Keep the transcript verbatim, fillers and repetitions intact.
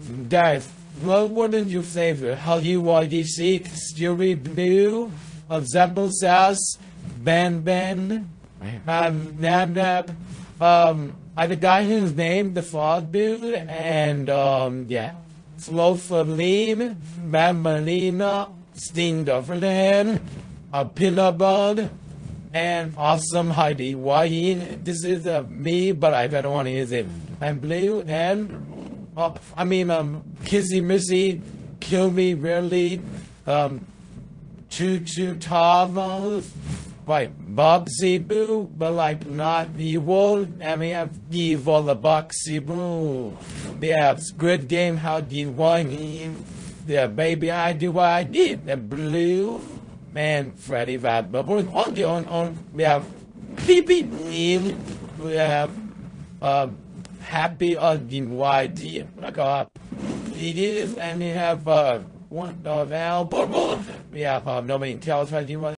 Dave, what wouldn't you favor? How you want to see Stewie Blue of Zebel Sauce, Ben Ben, um, Nab Nab, um, I the guy who's named the Fog Dude, and, um, yeah, Slow for Lean, Mamalina, Steen Dufferland, a Peanut Bud, and Awesome Heidi. Why he, this is uh, me, but I don't want to use it. I'm Blue, and, uh, I mean, um, Kissy Missy, Kill Me Rarely, um, Choo Choo Tavos, right, Bobsy Boo, but like not evil, and we have evil the Boxy Boo. They have Squid Game, How Do You Want Me? Yeah, Baby I Do What I Did, the Blue, man, Freddy Fat Bubble, on the on, on, we have Pee-Pee Neil, we have, uh, Happy on the Y D, like, uh, it is, and we have, uh, one of Al, we have, uh, nobody tells us